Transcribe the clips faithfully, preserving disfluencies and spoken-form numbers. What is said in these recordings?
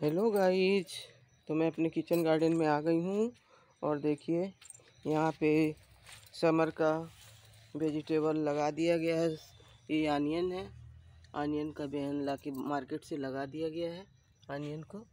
Hello guys. तो मैं अपने किचन गार्डन में आ गई हूँ और देखिए यहाँ पे समर का वेजिटेबल लगा दिया गया है। ये आनियन है, आनियन का बेहन ला के मार्केट से लगा दिया गया है आनियन को।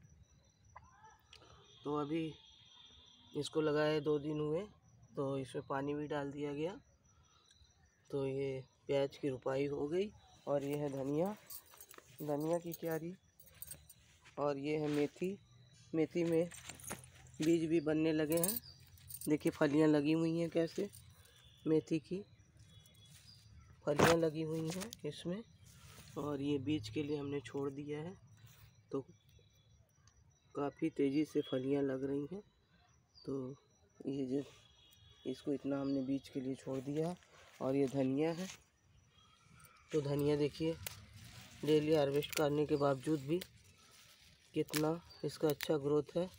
तो अभी इसको लगाए दो दिन हुए, तो इसमें पानी भी डाल दिया गया। तो ये प्याज की रुपाई हो गई और ये है धनिया धनिया की क्यारी, और ये है मेथी। मेथी में बीज भी बनने लगे हैं। देखिए फलियां लगी हुई हैं, कैसे मेथी की फलियां लगी हुई हैं इसमें, और ये बीज के लिए हमने छोड़ दिया है। तो काफ़ी तेज़ी से फलियां लग रही हैं। तो ये जो इसको इतना हमने बीज के लिए छोड़ दिया। और ये धनिया है, तो धनिया देखिए डेली हार्वेस्ट करने के बावजूद भी कितना इसका अच्छा ग्रोथ है।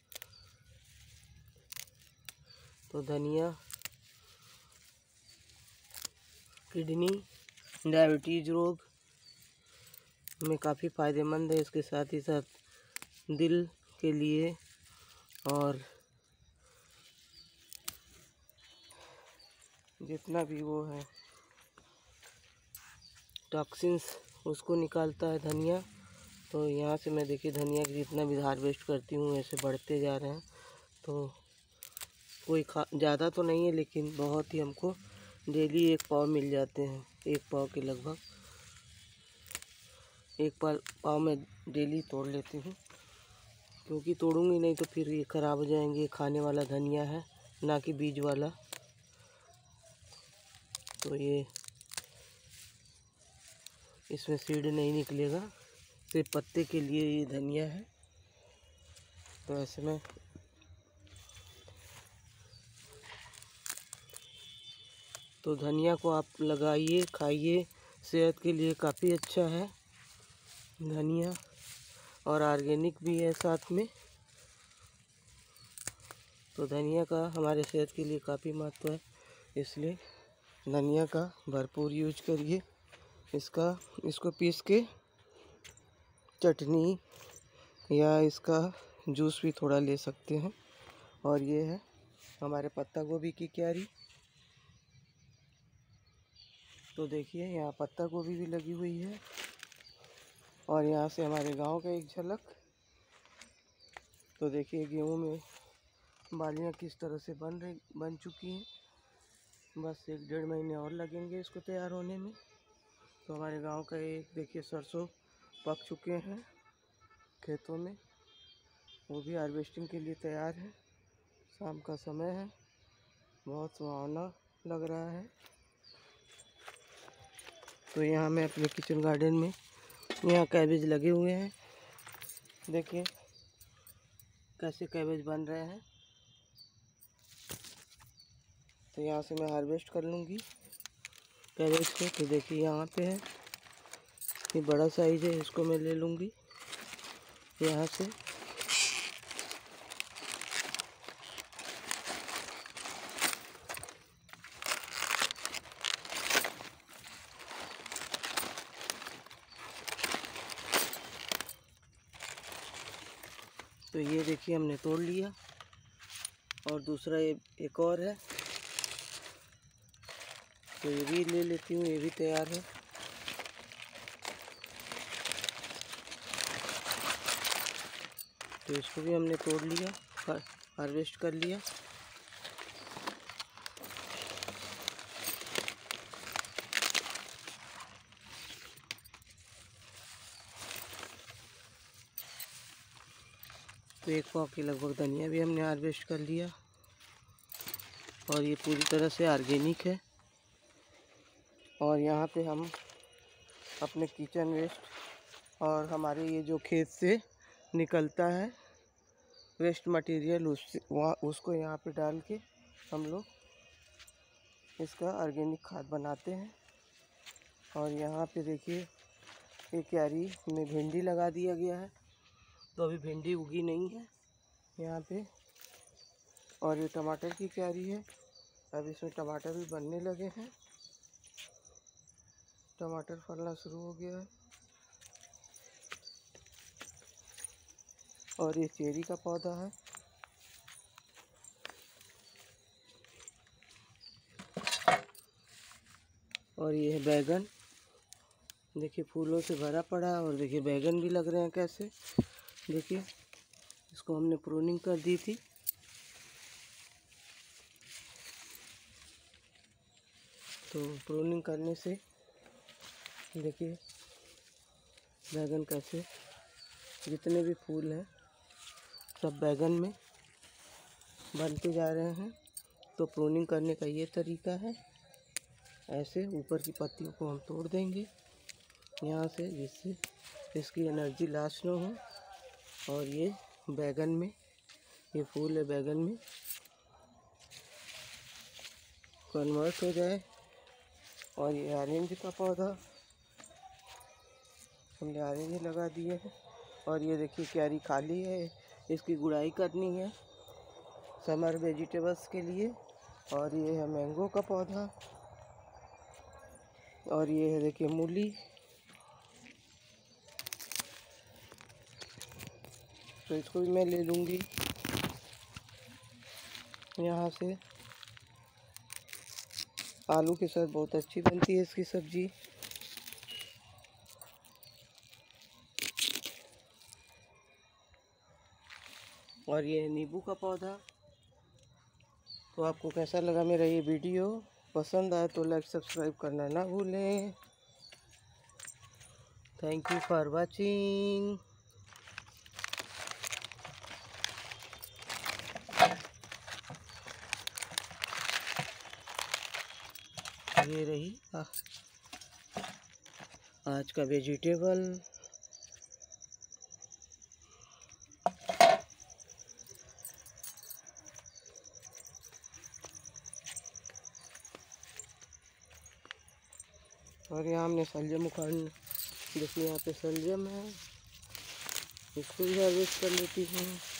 तो धनिया किडनी डायबिटीज रोग में काफ़ी फ़ायदेमंद है। इसके साथ ही साथ दिल के लिए और जितना भी वो है टॉक्सिन्स उसको निकालता है धनिया। तो यहाँ से मैं देखिए धनिया की जितना भी हार्वेस्ट करती हूँ ऐसे बढ़ते जा रहे हैं। तो कोई खा ज़्यादा तो नहीं है, लेकिन बहुत ही हमको डेली एक पाव मिल जाते हैं। एक पाव के लगभग एक पाव पाव मैं डेली तोड़ लेती हूँ, क्योंकि तोड़ूंगी नहीं तो फिर ये ख़राब हो जाएंगे। खाने वाला धनिया है, ना कि बीज वाला। तो ये इसमें सीड नहीं निकलेगा, सिर्फ पत्ते के लिए ये धनिया है। तो ऐसे में तो धनिया को आप लगाइए, खाइए, सेहत के लिए काफ़ी अच्छा है धनिया, और ऑर्गेनिक भी है साथ में। तो धनिया का हमारे सेहत के लिए काफ़ी महत्व है, इसलिए धनिया का भरपूर यूज करिए। इसका इसको पीस के चटनी या इसका जूस भी थोड़ा ले सकते हैं। और ये है हमारे पत्ता गोभी की क्यारी। तो देखिए यहाँ पत्ता गोभी भी लगी हुई है, और यहाँ से हमारे गांव का एक झलक। तो देखिए गेहूं में बालियाँ किस तरह से बन रही बन चुकी हैं। बस एक डेढ़ महीने और लगेंगे इसको तैयार होने में। तो हमारे गांव का एक देखिए सरसों पक चुके हैं खेतों में, वो भी हार्वेस्टिंग के लिए तैयार है। शाम का समय है, बहुत सुहावना लग रहा है। तो यहाँ मैं अपने किचन गार्डन में यहाँ कैबेज लगे हुए हैं, देखिए कैसे कैबेज बन रहे हैं। तो यहाँ से मैं हार्वेस्ट कर लूँगी कैबेज को। तो देखिए यहाँ पे है, ये बड़ा साइज है, इसको मैं ले लूँगी यहाँ से। तो ये देखिए हमने तोड़ लिया, और दूसरा ये एक और है, तो ये भी ले लेती हूँ, ये भी तैयार है। तो इसको भी हमने तोड़ लिया, हार्वेस्ट कर लिया। तो एक पाव के लगभग धनिया भी हमने हार्वेस्ट कर लिया, और ये पूरी तरह से ऑर्गेनिक है। और यहाँ पे हम अपने किचन वेस्ट और हमारे ये जो खेत से निकलता है वेस्ट मटेरियल, उस वहाँ उसको यहाँ पे डाल के हम लोग इसका ऑर्गेनिक खाद बनाते हैं। और यहाँ पे देखिए एक क्यारी में भिंडी लगा दिया गया है, तो अभी भिंडी उगी नहीं है यहाँ पे। और ये टमाटर की क्यारी है, अब इसमें टमाटर भी बनने लगे हैं, टमाटर फलना शुरू हो गया है। और ये चेरी का पौधा है। और ये है बैगन, देखिए फूलों से भरा पड़ा है। और देखिए बैगन भी लग रहे हैं कैसे, देखिए इसको हमने प्रूनिंग कर दी थी। तो प्रूनिंग करने से देखिए बैगन कैसे, जितने भी फूल हैं सब बैगन में बनते जा रहे हैं। तो प्रूनिंग करने का ये तरीका है, ऐसे ऊपर की पत्तियों को हम तोड़ देंगे यहाँ से, जिससे इसकी एनर्जी लॉस ना हो और ये बैगन में, ये फूल है बैगन में कन्वर्ट हो जाए। और ये ऑरेंज का पौधा हमने ऑरेंज लगा दिए हैं। और ये देखिए क्यारी खाली है, इसकी गुड़ाई करनी है समर वेजिटेबल्स के लिए। और ये है मैंगो का पौधा। और ये है देखिए मूली। तो इसको भी मैं ले लूँगी यहाँ से। आलू के साथ बहुत अच्छी बनती है इसकी सब्जी। और ये नींबू का पौधा। तो आपको कैसा लगा मेरा ये वीडियो? पसंद आए तो लाइक सब्सक्राइब करना ना भूलें। Thank you for watching. ये रही आज का वेजिटेबल। और यहाँ हमने शलजम उखाड़, देखिए यहाँ पे शलजम है, इसको भी हार्वेस्ट कर लेती हूँ।